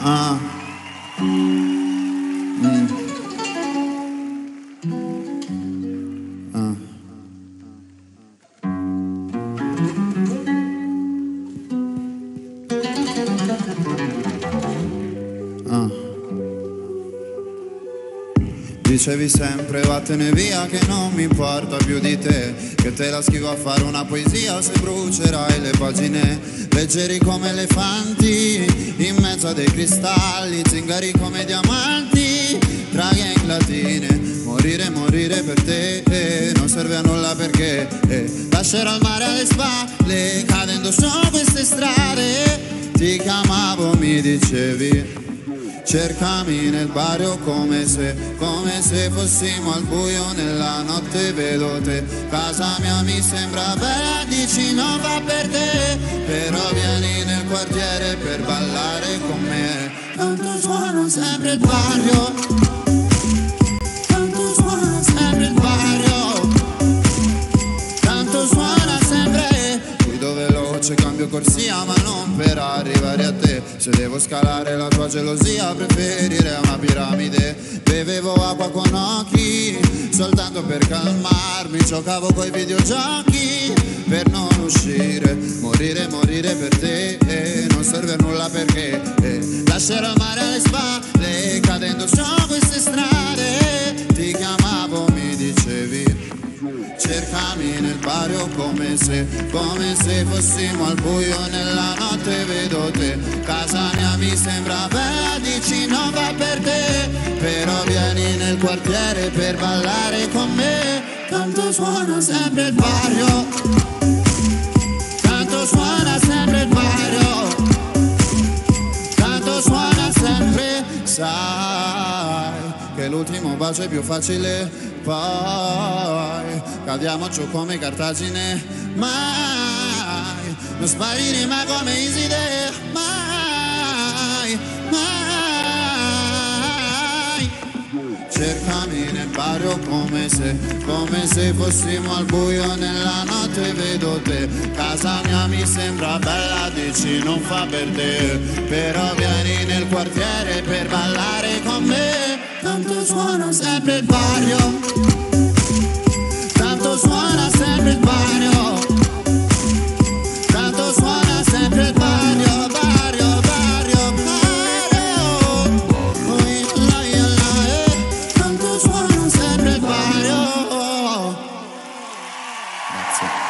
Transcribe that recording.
Ah. Dicevi sempre vattene via che non mi importa più di te, che te la scrivo a fare una poesia se brucerai le pagine. Leggeri come elefanti in mezzo a dei cristalli, zingari come diamanti tra latine. Morire, morire per te, non serve a nulla perché lascerò il mare alle spalle cadendo su queste strade. Ti chiamavo, mi dicevi cercami nel barrio come se fossimo al buio nella notte, vedo te. Casa mia mi sembra bella, dici non va per te, però vieni nel quartiere per ballare con me. Tanto suona sempre il barrio, tanto suona sempre il barrio, tanto suona sempre. Qui dove veloce cambio corsia ma non per arrivare a te. Se devo scalare la tua gelosia preferirei una piramide. Bevevo acqua con occhi soltanto per calmarmi, giocavo coi videogiochi per non uscire. Morire, morire per te, non serve a nulla perché lascerò il mare alle spalle cadendo su queste strade. Ti chiamavo, mi dicevi cercami nel barrio come se fossimo al buio nella notte, vedo te. Casa mia mi sembra bella, dici non va per te, però vieni nel quartiere per ballare con me. Tanto suona sempre il barrio, tanto suona sempre il barrio, tanto suona sempre. Sai che l'ultimo bacio è più facile, poi cadiamo giù come Cartagine. Mai non sparire ma come Iside, mai, mai. Cercami nel barrio come se fossimo al buio nella notte, vedo te. Casa mia mi sembra bella, dici non fa per te, però vieni nel quartiere per ballare con me. Tanto suona sempre il barrio, tanto suona sempre il barrio, tanto suona sempre il barrio, barrio, barrio, barrio. Tanto suona sempre il barrio. Grazie.